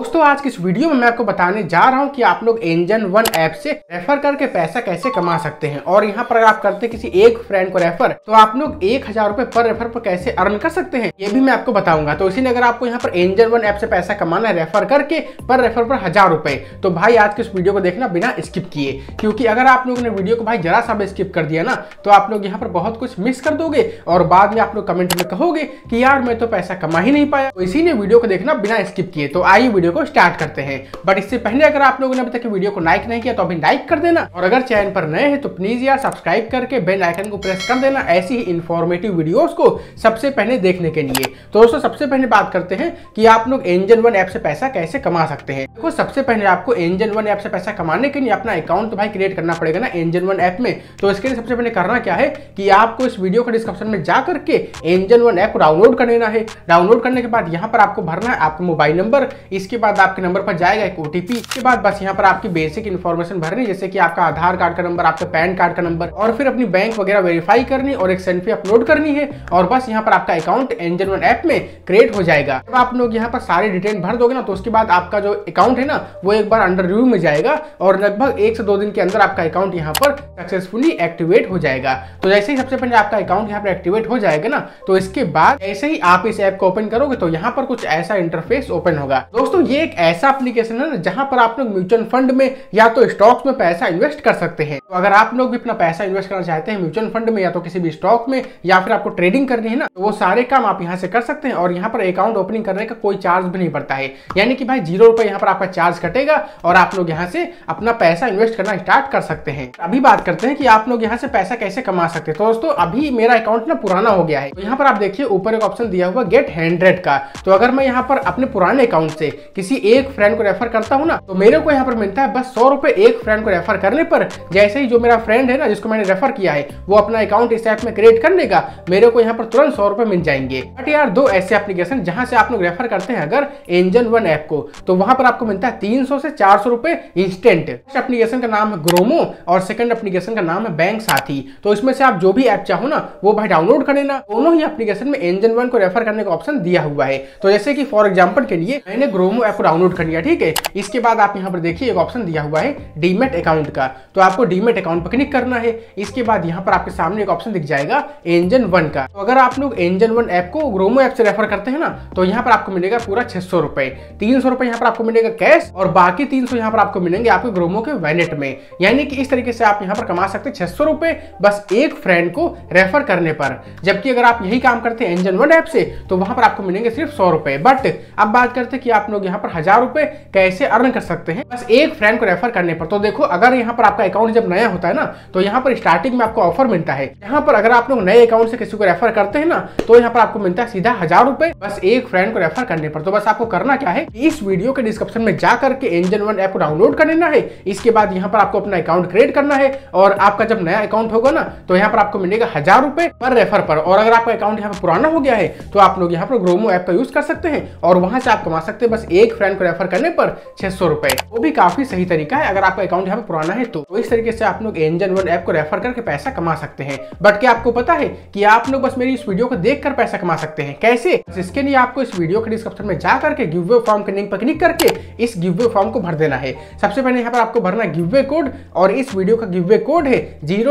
दोस्तों आज की इस वीडियो में मैं आपको बताने जा रहा हूं कि आप लोग एंजन वन ऐप से रेफर करके पैसा कैसे कमा सकते हैं। और यहां पर अगर आप करते हैं किसी एक फ्रेंड को रेफर तो आप लोग 1000 रुपए पर रेफर पर कैसे अर्न कर सकते हैं ये भी मैं आपको बताऊंगा। तो इसीलिए अगर आपको यहाँ पर एंजन वन ऐप से पैसा कमाना है रेफर करके पर रेफर पर 1000 रुपए, तो भाई आज के इस वीडियो को देखना बिना स्किप किए, क्योंकि अगर आप लोगों ने वीडियो को भाई जरा सा भी स्किप कर दिया ना तो आप लोग यहाँ पर बहुत कुछ मिस कर दोगे और बाद में आप लोग कमेंट में कहोगे कि यार मैं तो पैसा कमा ही नहीं पाया। तो इसीलिए वीडियो को देखना बिना स्किप किए। तो आइए वीडियो को स्टार्ट करते हैं। बट इससे पहले अगर आप लोगों ने अभी तक वीडियो को लाइक नहीं किया तो अभी लाइक कर देना, और अगर चैनल पर नए हैं तो प्लीज यार सब्सक्राइब करके बेल आइकन को प्रेस कर देना ऐसी ही इंफॉर्मेटिव वीडियोस को सबसे पहले देखने के लिए। तो दोस्तों सबसे पहले बात करते हैं कि आप लोग एंजन वन ऐप से पैसा कैसे कमा सकते हैं। देखो सबसे पहले आपको एंजन वन ऐप से पैसा कमाने के लिए अपना अकाउंट तो भाई क्रिएट करना पड़ेगा ना एंजन वन ऐप में। तो इसके लिए सबसे पहले करना क्या है कि आपको इस वीडियो के डिस्क्रिप्शन में जा करके एंजन वन ऐप डाउनलोड कर लेना है। डाउनलोड करने के बाद यहाँ पर आपको भरना है आपका मोबाइल नंबर, इसके बाद आपके नंबर पर जाएगा एक ओटीपी, इसके बाद बस यहाँ पर आपकी बेसिक इन्फॉर्मेशन भरनी जैसे कि आपका आधार कार्ड का नंबर, आपका पैन कार्ड का नंबर, और फिर अपनी बैंक वगैरह वेरीफाई करनी और एक सेल्फी अपलोड करनी है और बस यहाँ पर आपका अकाउंट एंजन वन ऐप में क्रिएट हो जाएगा। जब आप लोग यहाँ पर सारी डिटेल भर दोगे ना तो उसके बाद आपका जो अकाउंट है ना वो एक बार अंडर रिव्यू में जाएगा और लगभग 1 से 2 दिन के अंदर आपका अकाउंट यहाँ पर सक्सेसफुली एक्टिवेट हो जाएगा। तो जैसे ही सबसे पहले आपका अकाउंट यहाँ पर एक्टिवेट हो जाएगा ना तो इसके बाद जैसे ही आप इस ऐप को ओपन करोगे तो यहाँ पर कुछ ऐसा इंटरफेस ओपन होगा। दोस्तों ये एक ऐसा एप्लीकेशन है ना जहां पर आप लोग म्यूचुअल फंड में या तो स्टॉक्स में पैसा इन्वेस्ट कर सकते हैं। तो अगर आप लोग भी अपना पैसा इन्वेस्ट करना चाहते हैं म्यूचुअल फंड में या तो किसी भी स्टॉक में या फिर आपको ट्रेडिंग करनी है ना तो वो सारे काम आप यहाँ से कर सकते हैं। और यहाँ पर अकाउंट ओपनिंग करने का कोई चार्ज भी नहीं पड़ता है, यानी कि भाई 0 रुपए यहाँ पर आपका चार्ज कटेगा और आप लोग यहाँ से अपना पैसा इन्वेस्ट करना स्टार्ट कर सकते हैं। अभी बात करते हैं कि आप लोग यहाँ से पैसा कैसे कमा सकते हैं। तो दोस्तों अभी मेरा अकाउंट ना पुराना हो गया है, तो यहाँ पर आप देखिए ऊपर एक ऑप्शन दिया हुआ गेट 100 का। तो अगर मैं यहाँ पर अपने पुराने अकाउंट से किसी एक फ्रेंड को रेफर करता हूँ ना तो मेरे को यहाँ पर मिलता है बस 100 रुपए एक फ्रेंड को रेफर करने पर। जैसे ही जो मेरा फ्रेंड है ना जिसको मैंने रेफर किया है वो अपना अकाउंट इस ऐप में क्रिएट कर लेगा, मेरे को यहाँ पर तुरंत 100 रुपए मिल जाएंगे। बट यार दो ऐसे एप्लीकेशन जहां से आप लोग रेफर करते हैं अगर एंजन वन ऐप को तो वहां पर आपको मिलता है 300 से 400 रुपए इंस्टेंट। एप्लीकेशन का नाम है ग्रोमो और सेकंड एप्लीकेशन का नाम है बैंक साथी। तो इसमें से आप जो भी ऐप चाहो ना वो भाई डाउनलोड कर लेना। दोनों ही एप्लीकेशन में एंजन वन को रेफर करने का ऑप्शन दिया हुआ है। तो जैसे कि फॉर एग्जाम्पल के लिए मैंने ग्रोमो ऐप को डाउनलोड कर लिया, ठीक है। इसके बाद आप यहाँ पर देखिए एक ऑप्शन दिया हुआ है डीमेट अकाउंट का, तो आपको डीमेट अकाउंट पर क्लिक करना है। इसके बाद यहाँ पर आपके सामने एक ऑप्शन दिख जाएगा एंजन वन का। तो अगर आप लोग एंजन वन ऐप को ग्रोमो ऐप से रेफर करते हैं ना तो यहाँ पर आपको मिलेगा पूरा 600 रुपए। 300 रुपए यहाँ पर आपको मिलेगा कैश और बाकी 300 यहाँ पर आपको मिलेंगे आपके ग्रोमो के वैलेट में। यानी कि इस तरीके से आप यहाँ पर कमा सकते हैं 600 रुपए बस एक फ्रेंड को रेफर करने पर। जबकि अगर आप यही काम करते हैं एंजन वन ऐप से तो वहां पर आपको मिलेंगे सिर्फ 100 रुपए। बट अब बात करते हैं कि आप लोग यहाँ पर 1000 रुपए कैसे अर्न कर सकते हैं बस एक फ्रेंड को रेफर करने पर। तो देखो अगर यहाँ पर आपका अकाउंट जब नया होता है ना तो यहाँ पर स्टार्टिंग में आपको ऑफर मिलता है। यहाँ पर अगर आप लोग नए अकाउंट से किसी को रेफर करते हैं ना तो यहाँ पर आपको मिलता है सीधा 1000 रुपए बस एक फ्रेंड को रेफर करने पर। तो बस आपको करना क्या है इस वीडियो के डिस्क्रिप्शन में जा करके एंजन वन ऐप को डाउनलोड कर लेना है। इसके बाद यहाँ पर आपको अपना अकाउंट क्रिएट करना है और आपका जब नया अकाउंट होगा ना तो यहाँ पर आपको मिलेगा 1000 रुपए पर रेफर पर। और अगर आपका अकाउंट यहाँ पर पुराना हो गया है तो आप लोग यहाँ पर ग्रोमो ऐप का यूज कर सकते हैं और वहां से आप कमा सकते हैं बस एक फ्रेंड को रेफर करने पर 600 रुपए। वो भी काफी सही तरीका है अगर आपका अकाउंट यहाँ पर पुराना है तो इस तरीके से आप लोग एंजन वन ऐप को रेफर करके पैसा कमा सकते हैं। बट क्या आपको पता है कि आप लोग बस मेरी इस वीडियो को देखकर पैसा कमा सकते हैं कैसे? इसके लिए आपको इस वीडियो के डिस्क्रिप्शन में जा करके गिवअवे फॉर्म के लिंक पर क्लिक करके इस गिवअवे फॉर्म को भर देना है। सबसे पहले यहाँ पर आपको भरना गिवअवे कोड और इस वीडियो का गिवअवे कोड है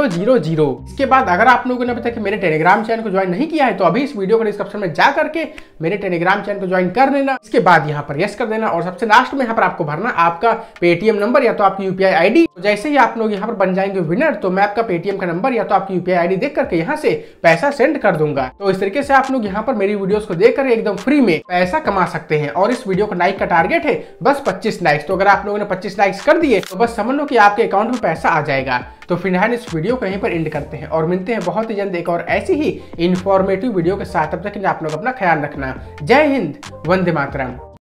000। इसके बाद अगर आप लोगों ने अभी तक मेरे टेलीग्राम चैनल को ज्वाइन नहीं किया है तो अभी इस वीडियो के डिस्क्रिप्शन में जा करके मेरे टेलीग्राम चैनल को ज्वाइन कर लेना। इसके बाद यहाँ पर यस कर देना और सबसे लास्ट में यहाँ पर आपको भरना आपका पेटीएम नंबर या तो आपकी यूपीआई आईडी। तो जैसे ही आप लोग यहाँ पर बन जाएंगे विनर तो मैं आपका पेटीएम का नंबर या तो आपकी यूपीआई आईडी देख करके यहाँ से पैसा सेंड कर दूंगा। तो इस तरीके से आप लोग यहाँ पर मेरी वीडियोस को देख कर एकदम फ्री में पैसा कमा सकते हैं। और इस वीडियो का लाइक का टारगेट है बस 25 लाइक्स। तो अगर आप लोगों ने 25 लाइक्स कर दिए तो बस समझ लो कि आपके अकाउंट में पैसा आ जाएगा। तो फिलहाल इस वीडियो को यहीं पर एंड करते हैं और मिलते हैं बहुत ही जल्द एक और ऐसी ही इंफॉर्मेटिव वीडियो के साथ। तब तक आप लोग अपना ख्याल रखना। जय हिंद, वंदे मातरम।